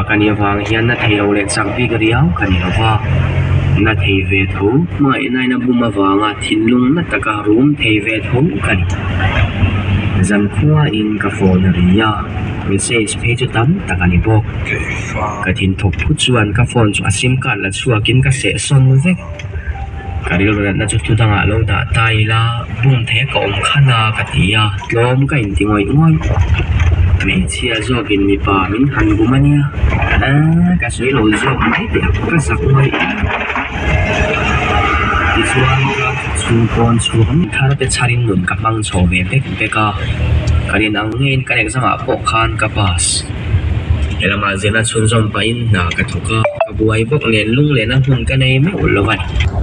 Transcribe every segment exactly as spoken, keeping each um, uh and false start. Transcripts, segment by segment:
kan ya wang hian na thei lo le chang pi ka riau kan ni lawa na thei ve tho mai nai na buma wanga thinlung na taka room thei ve tho kan zan khuwa in ka phone ria message page tam takani bok ka thin thok phu chuan ka phone chu asim card la chuakin ka se son vek karil na chu tudanga lo da taila bum the ka om khana ka tia tlom ka in tingoi ngoi me chia zo bin mi pa min han gumania a ka sei lo zo mai te ka sak ngoi chuan ka chu kon chu ham thar te charin nun ka mang cho ve bek beka karin ang ngin ka exam a po khan ka pass elama zena chun zom pain na ka thoka ka buai bok len lung len a hun ka nei me ulowan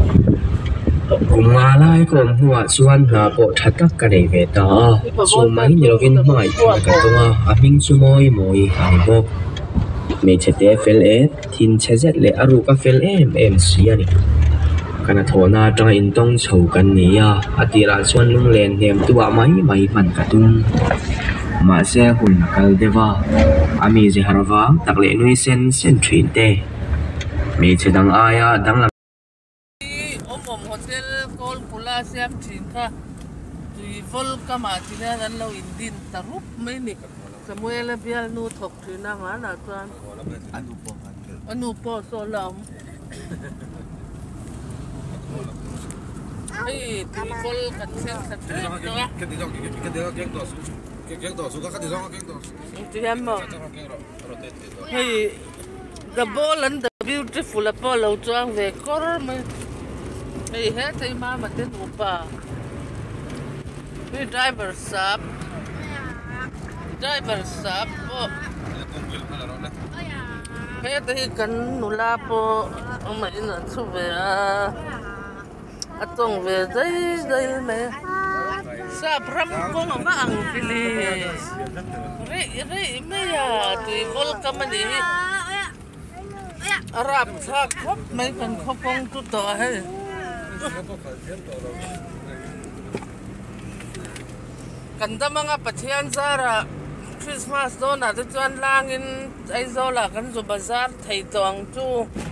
kuma lai kom huwa chuan na po thatak ka nei ve ta chu mai ni lovin mai ka tonga a ming chu moi moi ai bok me chete fel e thin chezet le aru ka fel em em siani kana thona tang in tong chho kan nia atira chuan lung len hem tuwa mai mai man ka tum ma se hun kal dewa ami je harwa takle nui sen sen thin te me chedang aya dang la om hotel kol pula siam thin kha tui vol kama tina dan lo indin tarup mai ni samuel bial nu thok thina nga na chuan anu po anu po so lam hey tui vol kan sen sa tu cái gì đó cái gì đó cái đó cái cái đó số cái gì đó cái đó tui am mo hey the ball and the beautiful apollo chuang ve kor mai hey he thai ma ma ten upa hey driver sap driver sap po hey thai kan nula po mai na chu ve a atong ve dai dai me sa pram ko ma ang pili re re me ya tu vol kamani arab sa khop mai kan khopong tu to he kan da mga pathian zara Christmas do na tu chuan langin ai zola kan zo bazar thei tong chu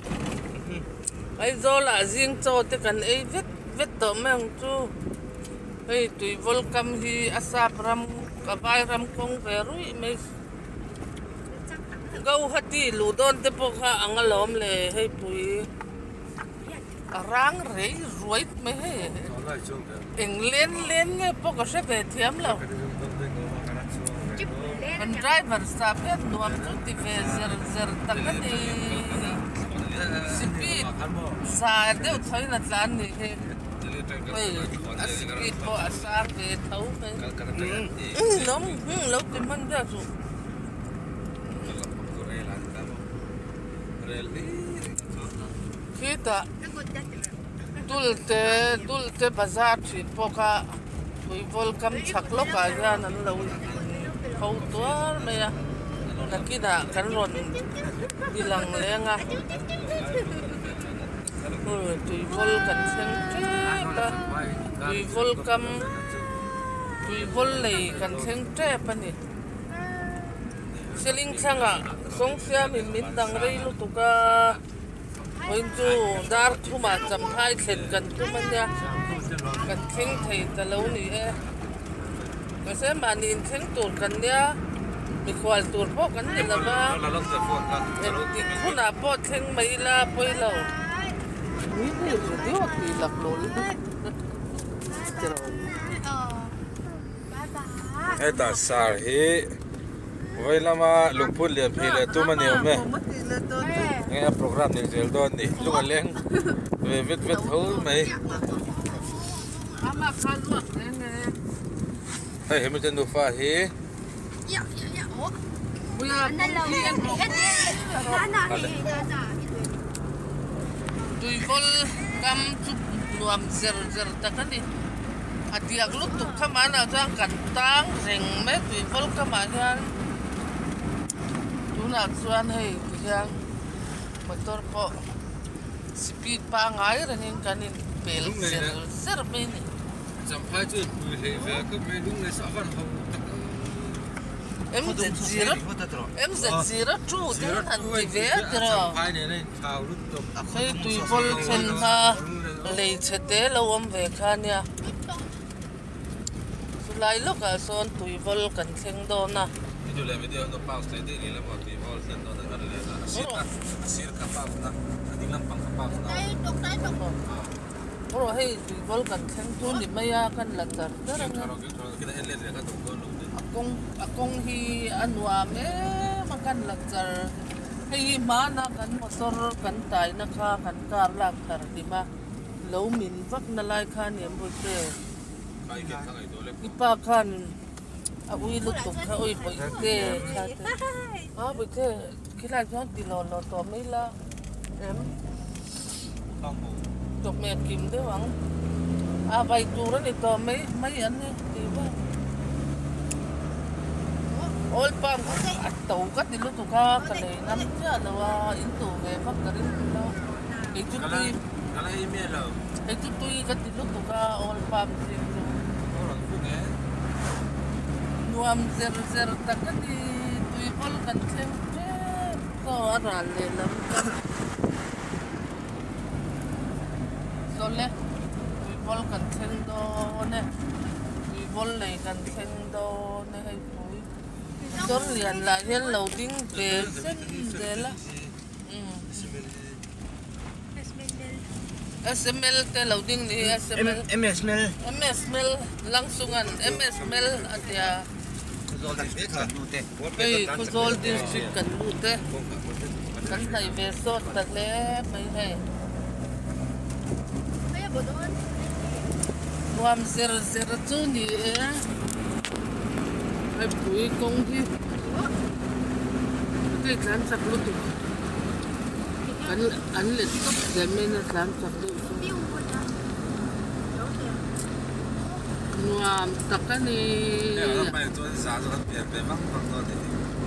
ai zola jing cho te kan ei vet vet to meng chu hei tui welcome hi asap ram ka bai ram kong verui me go hati lu don te po kha angalom le hei pui arang rei ruit me he eng len len nge po ka se ve thiam lo kan driver sa pe nuam chu ti ve zer zer takani speed sa deu thoi na tlan ni he hey speed po asar ve thau me nom lo ti man da chu kita tulte tulte bazar thit poka tui volcam chaklo ka ya nan lo khau tuar me ya nakida kan ron bilang lenga oh tui volcam seng ba tui volcam tui vol lei kan seng tre pa ni seling sanga song sia min min dang rei lu tuka Oi chu dar thuma cham hai thlen kan tu manya kan thing thei ta lo ni e ka se manin thing tur kan nia mi khwal tur po kan ni la ba e ti khuna po thing mai la poi lo ni ni dio ti lak lo cái ta sar hi vậy lama lungput lian phi le tu mani ome nghe program ni zel don ni lu ka leng ve vet vet ho mai ama khan wa ne hey Hamilton du fa hi ya ya ya oh buya na lo ni na na ni na tui vol kam chu nuam zer zer takani atiak lu tu khamana jang kan tang reng me tui vol kamana tuna chuan hei yang motor po speed pa ngai rangin kanin pel ser ser me ni cham phai chu pui he ve ko pe dung le sa van ho em giật gì đó em giật gì đó chú thế hẳn thì vé rồi khi tùy vol trên ha lấy chết té lâu om về kha nha lại lúc à son tùy vol cần khen đó na video le video no pause te de le mo tùy vol sen do na le la sir ka sir ka pause na ading lam pang ka pause na Đây, đục đây, đục. rồi hay tùy vol cần khen tu ni mày à cần là thật đó là kita ele le ka dong dong akong akong hi anwa me makan lakar hi mana kan motor kan tai na kha kan kar lak thar di ma lo min vak na lai kha niam bu te kai ke thang ai do le ipa khan a ui lu tuk kha oi boi te kha te a boi te kila jon ti lo lo to me la em tang mo tok me kim de wang a bai tu ra ni to me mai an ni ti ba ol pam at tàu cắt đi lúc tụ ca cái này năm chứ là wa in tụ về phát cái đấy lo cái chút tuy kala email lo cái chút tuy cắt đi lúc tụ ca ol pam thì orang fu ke nuam zer zer ta cắt đi tuy pol kan xem có ara le lắm rồi le tuy pol kan xem đó nè tuy pol này kan xem đó nè hay Tôi liền là hiện lâu tiếng về rất dễ là S M L te lâu tiếng này S M L M S M L M S M L langsungan M S M L atia cái cô dol district kan lute kan thầy về sốt thật lẽ mấy hay Bây giờ bộ đồ ăn. Nuam ser ser chu ni ai bui công thì cái khán sạc luôn tụ anh anh lên top để mình là khán sạc luôn Tiêu một đó. Đâu kìa. nuam tak cái này ya ba to za za pe pe mang pang do de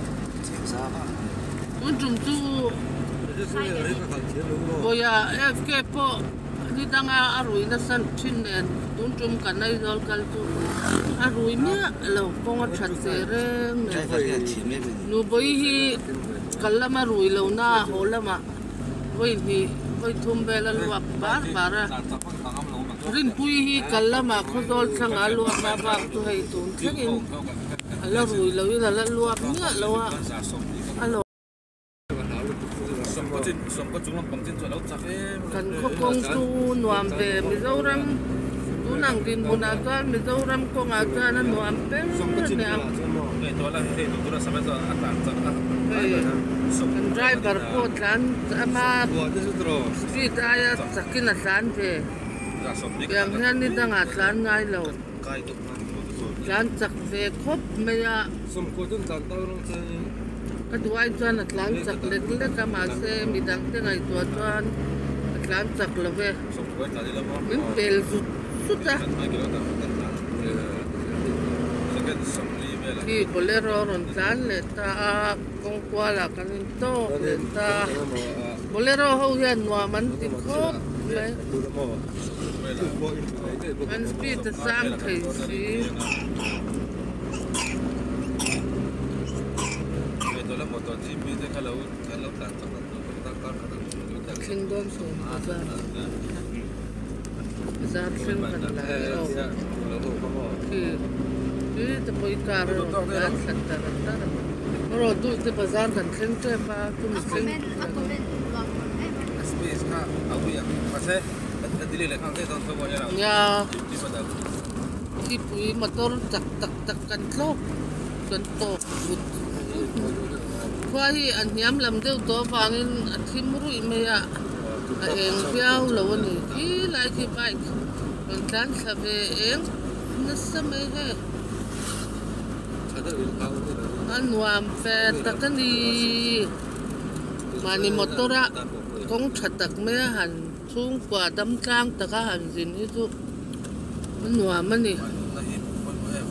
un chung chu boya F K po ni tanga arui na san thin nen tun chum kan nai dol kal tu arui mia lo konga that se reng ne nu boi hi kalama rui lo na holama boi hi boi thum bela luak bar bara rin pui hi kalama khosol changa luak ma ba tu hei tun thengin ala rui lo ila la luak mia lo a alo som ko chin som ko chung lam pang chin cho lo cha ke kan kho kong tu nuam ve Mizoram tu nang din buna kan Mizoram ko nga ka na nuam pe ne am ne to la he tu ra sa ba za atan cha ka kan driver ko tlan ama street aya sakin na tlan ve za som ni yang han ni dang a tlan ngai lo kai tu tlan chak ve khop me ya som ko dun tan ta rong che ka duai chuan a tlan chak lek lek ka ma se mi dang te ngai tu chuan a tlan chak lo ve som ko ta le mo min pel su su ta mai ki lo ta so ke som ni be la ki bolero ron tlan le ta kong kwa la kanin to le ta bolero ho hian nuam man tin khop le an speed ta sang thei si to la moto ji mi te ka lo ka lo tan cha ta ta ka ka kingdom so bazar bazar sim kan la ki ki ta poi kar ron tlan sakta ta ro du te bazar kan khen te pa tu mi Ako khen men, ako men. Luak. Eh, space ka au ya pa se ta dili le khang te ton so bo ya ya ji pa da ki pui motor tak tak tak kan tlok kan to but kwa hi an hiam lam deuh to wangin a thim rui me a a eng piau lo ani ki lai ki bike kan tlan thave eng na sa me he an nuam fe takani mani motora kong thatak me han chung kwa dam tlang taka han zin hi chu nuam ani na hi po em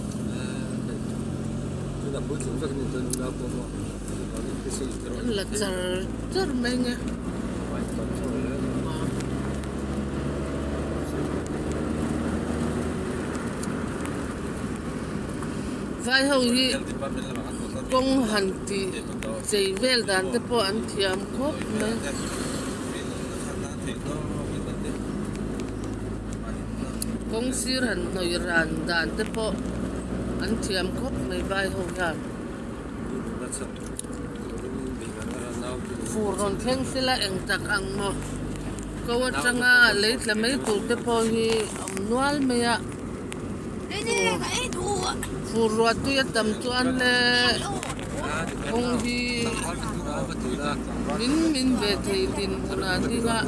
la char char me nge vai ho hi yang department la ma ko ta công hành thì dây về đàn tới po ăn thiam khóc này công sĩ hành nội ràn đàn tới po ăn thiam khóc này vai hậu đàn phù ròn khen sẽ là anh tắc ăn mà câu chẳng à lấy là mấy tụ tới po hi ông nual mày ạ phù ruột tôi tầm tuan lệ không hi min min về thì tin kuna đi nga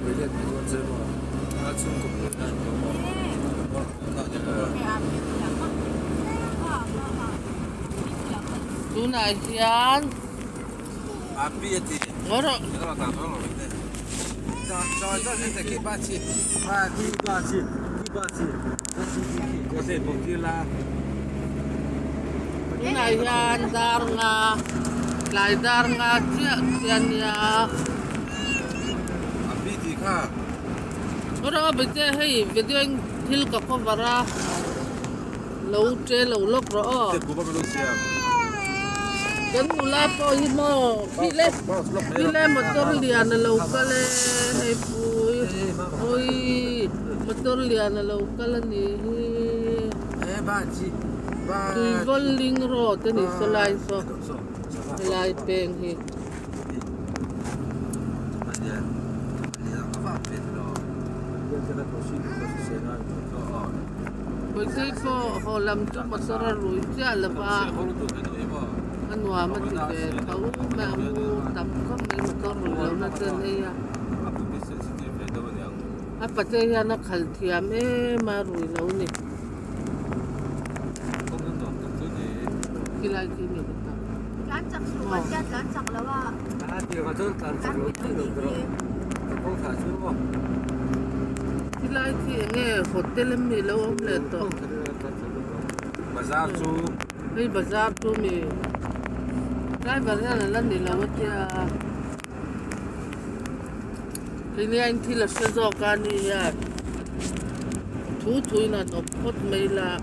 tu này hian ngoro cho cho cái cái ba chi ba chi ba chi ba chi có thể một kia là tu này hian dar nga lại dar nga chia hian ya abi thì kha ngoro bây giờ hay video anh thil ka ko vara lâu tre lâu lốc rõ cái cú ba lô xe kan mula po himo pile pile motor lian lo kale hey pui oi motor lian lo kale ni eh ba chi ba tui voling ro te ni solai so lai peng hi bây giờ po holam tu masara rui cha la ba anh hòa mà thì về thấu mà mua tắm có mấy mà con rồi lâu nó trên đây à à bắt đây nó khẩn thiam ấy mà rồi lâu nè cái này cái này Lán chặt xuống mà chết lán chặt là ba. À, điều mà tôi cần chặt lối tới được rồi. Không thả xuống không? cái này cái nghe hotel em mình lâu ông lên to bazaar chu đây bazaar tu mình cái bazaar là lần này lâu chưa cái này anh thì là sẽ do cái này à thú thui là nó phốt mấy là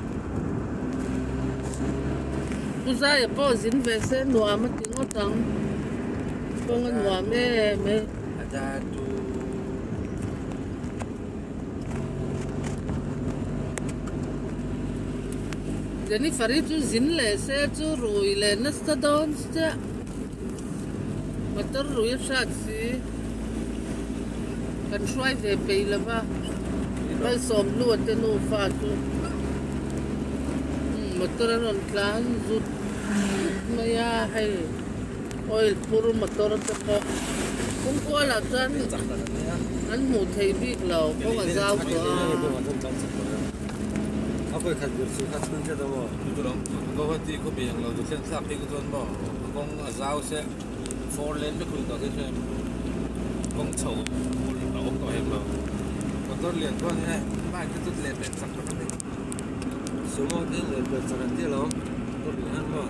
tu ra ya po zin ve se noa ma tingo tang pong noa me me ada tu jadi fari tu zin le se tu rui le nasta don sta motor rui shat si kan shwai ve pe la ba ba som lu te no fa tu motor non klan zut maya hai oil puru motor te ko kung ko la tan an mu thei bik lo ko ga zau ko Apa yang kau suka khát hơn thế đâu? tu long ko ti ko bi yang lo tu sen sak ti ko ton bo kong azao se four lane pe ku to ke se kong chou ku lo ko hem lo motor lian ko ni hai ba ke tu le pe sak ko ni Semua dia lebih sangat dia loh. Perlihan loh.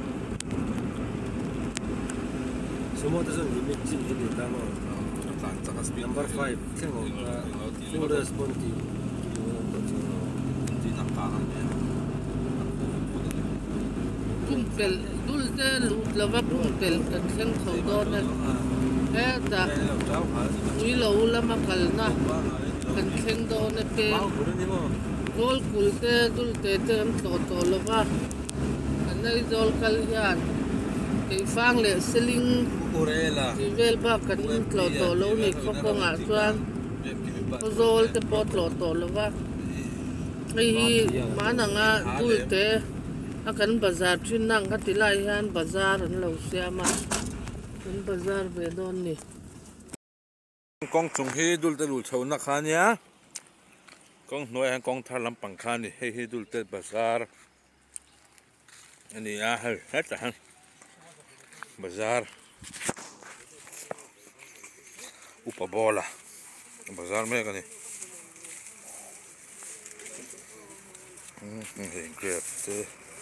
Semua tu semua limit sih jadi tamu. Number five, tengok. Full responsive. kum pel dul te lu la va kum pel kan sen khau do na e ta ui lo la ma kal na kan sen do na pe gol kul te dul te te am to to lo va an nei dol kal yan ke fang le seling Urela ti vel ba kan to to lo ni ko ko nga chuan ko zol te pot lo to lo va hi ma na nga dul te akan bazar thin nang ka tilai han bazar an lo siama kan bazar ve don ni kong chung hi dul te lul chho na khania kong noi han kong thar lam pang khani he hi dul te bazar ani a hal hata han bazar upabola bazar me kani hmm grab te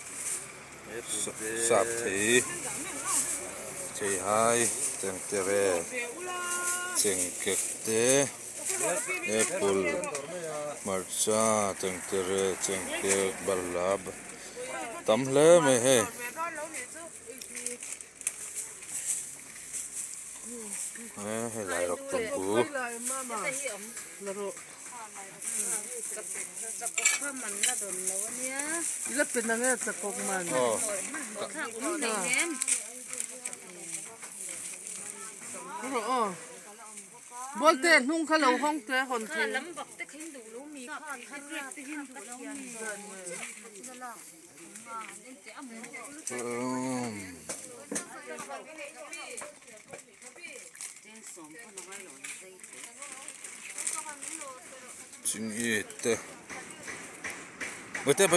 sap thei chei hai teng tere cheng kek te apple marcha teng tere cheng kek balab tam hle me he Eh, lại đọc tổng cú. lại mà mà là rồi rấtเป็นนังเงี้ยจะกงมัน Oh, อ๋อบอลเต้นุ่งขลุ่ห้องเต้คนเต้ลำบากแต่ขึ้นดูรู้มีข้อนข้างรักแต่ขึ้นดูแล้วมีเงินนั่นแหละเจ๊อเมริกา um, เจ๊สมคนละไว้หรอเจ๊ 진이때. 뭐때 뭐?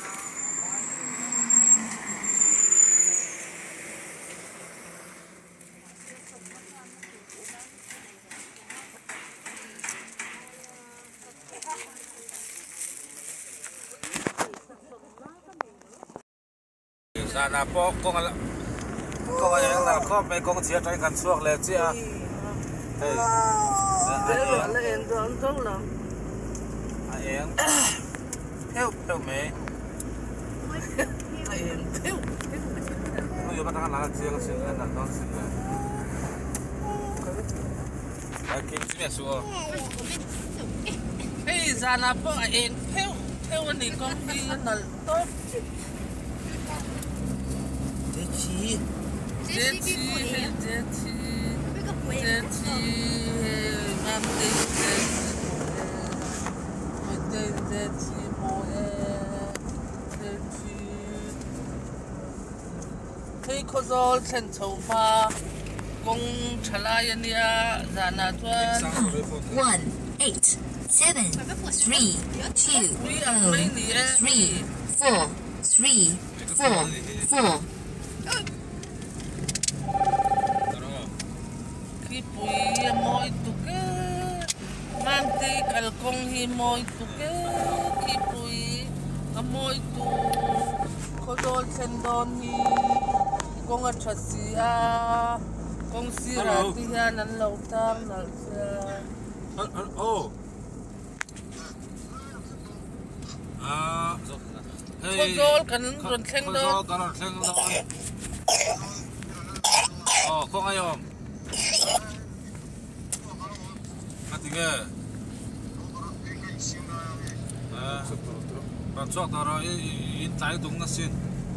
Ra là po con là con ấy là có mấy con chia trái cần suộc lên chứ à? Đây. Đấy là là em rồi anh tốt lắm. À em. Theo theo mấy. Là em theo. Nó yêu bắt thằng là chia cái xin lên là nó xin lên. Cái kim chỉ mẹ xua. Hey, ra là po em theo theo anh đi con đi là tốt. Thế chi. Dễ chi, dễ chi, dễ chi, làm đi dễ chi, dễ dễ chi mồ dễ chi. Thấy có gió trên châu pha, công trả lại anh ya, ra na tuan. One, eight, seven, three, two, oh, three, four, three, four, four. Khi bùi môi tụ kế, mang tì cալ công hi môi tụ kế. Khi bùi môi tụ, có gió trên đòn hi, công ở trật xì à, công xì ra tì ha nắn lâu tam nắn xa. Oh. À, Có gió cần rộn khen có đón. gió cần rộn khen đón. Ờ, không ai không? Mà tiếng nghe. À, và chọc đó rồi, in trái đúng là xin.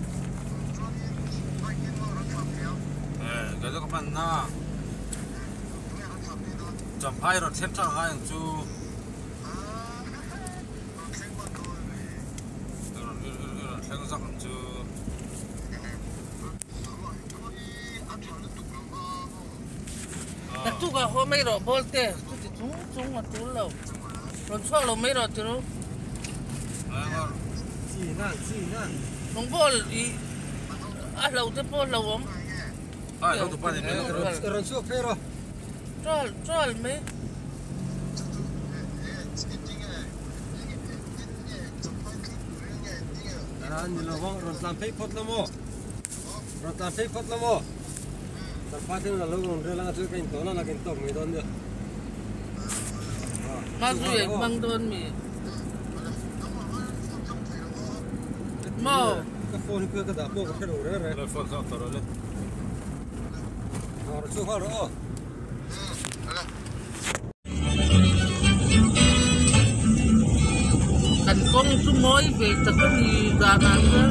Ờ, cái đó có phần na. Chầm hai rồi thêm cho hai chú. Khen rắc chú. Là tu cả hôm mấy rồi bol tê, tu thì chúng chúng mà tu lâu, rồi cho lâu mấy rồi tu, Chỉ ngàn, chỉ ngàn. nông bol đi, à lâu thế bol lâu không? À, không được bao nhiêu nữa. Rồi suốt phê rồi. Cho cho mấy, À, nhìn là vong, rồi làm phê phốt lắm mô. Rồi làm phê phốt lắm mô. Tập phát thế là lâu rồi, rồi là chưa cảnh tố là cảnh tổng người đơn được. mà rồi bằng đơn mì, mò, Cái phone kia cái đạp bộ cái đồ đấy rồi. Rồi phone không tao rồi. Rồi suốt hoa rồi. cần công chúng mới về tất cả gì ra ngang đó.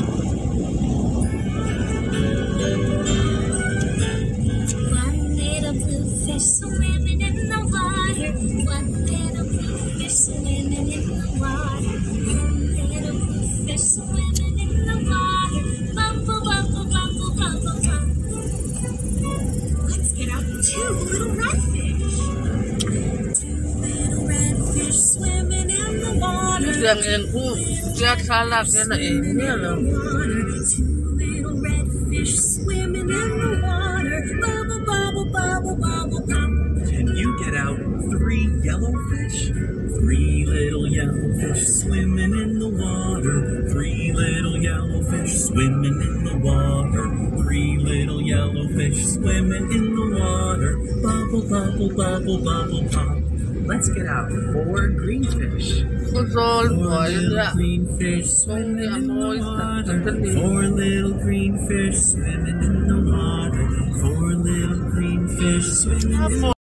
One little blue fish swimming in the water. One little blue fish swimming in the water. One little blue fish swimming in the water. Bubble, bubble, bubble, bubble, bubble. Let's get out two little redfish. Two little redfish swimming in the water. Yang yang ku dia salah kena ini loh. Two little redfish swimming in the water. Bubble, bubble, bubble, bubble, bubble. Can you get out three yellowfish? Three little yellowfish swimming in the water. Three little yellowfish swimming in the water. Three little yellowfish swimming in the water. Bubble, bubble, bubble, bubble, pop. Let's get out four greenfish. Có rồi Four rồi little đó. greenfish swimming in the water. Four little greenfish swimming in the water. Four little greenfish yellowfish swimming in the